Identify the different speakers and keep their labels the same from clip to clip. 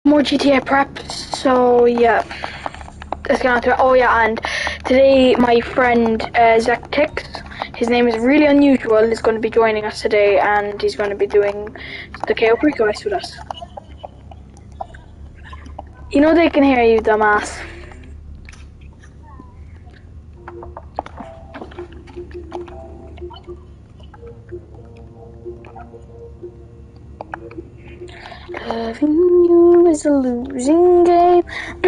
Speaker 1: more GTA prep. So yeah, let's get on to it. Oh yeah, and today my friend Zach Tix, his name is really unusual, is going to be joining us today, and he's going to be doing the KO pre-quest with us. You know they can hear you, dumbass. Loving you is a losing game.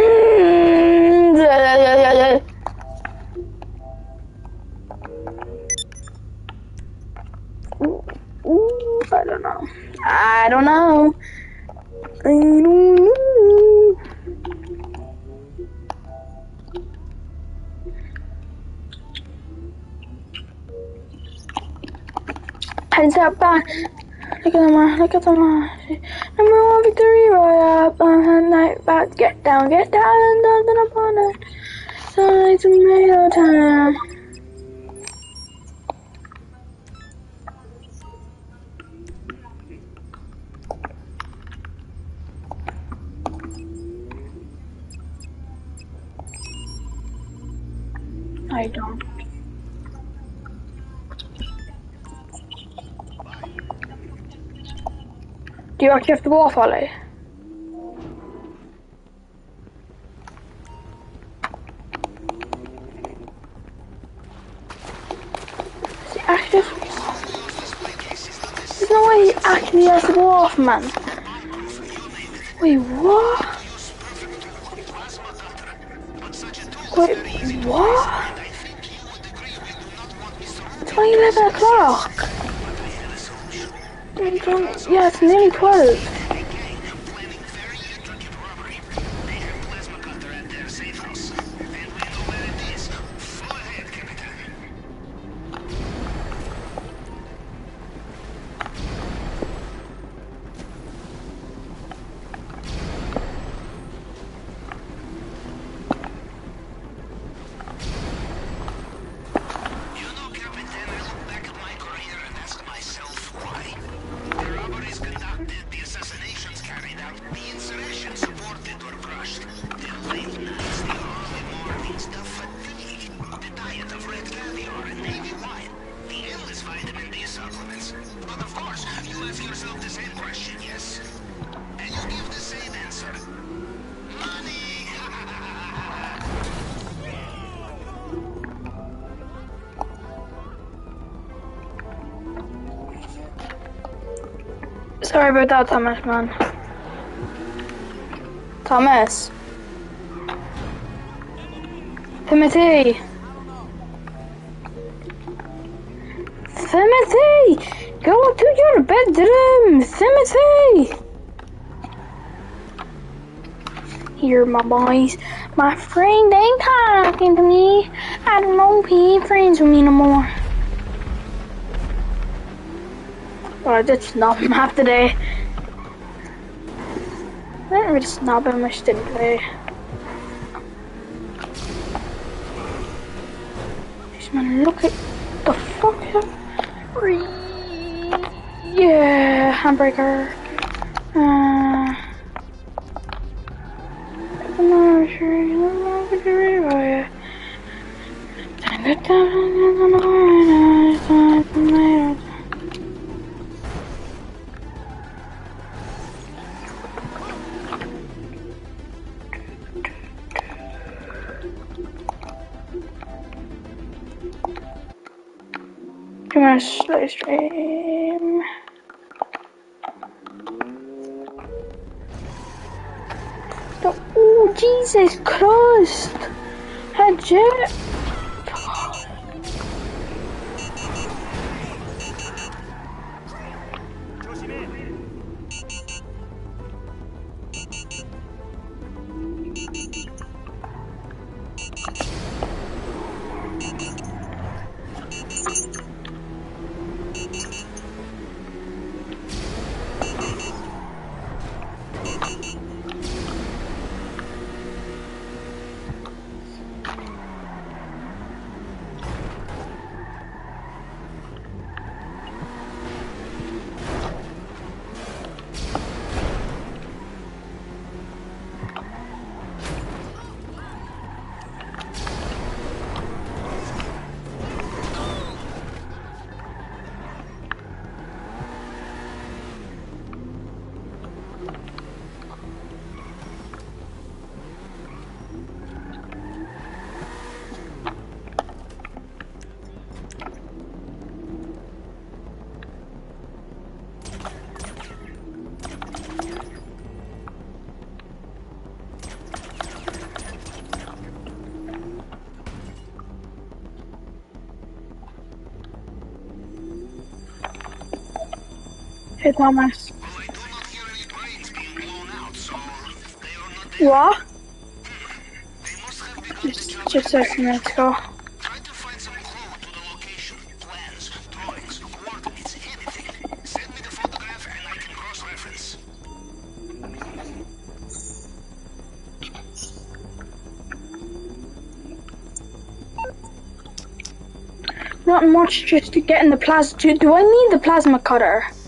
Speaker 1: Ooh, I don't know. I don't know. Heads up, back. Look at them, look at them. Number one victory, right up on night back. Get down, and down upon it. Sunlight tomato time. I don't. Do you actually have to go off, Ollie? There's no way he actually has to go off, man. Wait, what? Wait, what? It's only 11 o'clock. Yeah, it's nearly 12. Sorry about that, Thomas, man. Thomas. Timothy. Timothy! Go to your bedroom! Timothy! Here, my boys. My friend ain't talking to me. I don't know if he ain't friends with me no more. Well, I did snub him half today. I didn't really snub him, I just didn't play. Jeez, man, look at the fuck. Yeah, handbreaker. I'm gonna slow stream. Oh, Jesus Christ! Had jet. Okay, Thomas.
Speaker 2: Well, I do not hear any brains being blown out, so they are not there.
Speaker 1: What?
Speaker 2: They must have begun to
Speaker 1: Just a few minutes ago.
Speaker 2: try to find some clue to the location. Plans, drawings, coordinates, anything. Send me the photograph and I can cross-reference.
Speaker 1: Not much, just to get in the plasma. Do I need the plasma cutter?